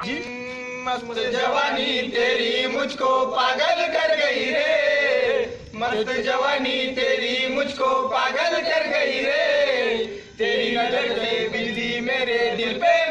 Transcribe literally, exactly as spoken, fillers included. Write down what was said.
जी मस्त जवानी तेरी मुझको पागल कर गई रे, मस्त जवानी तेरी मुझको पागल कर गई रे, तेरी नजर से बिजली मेरे दिल पे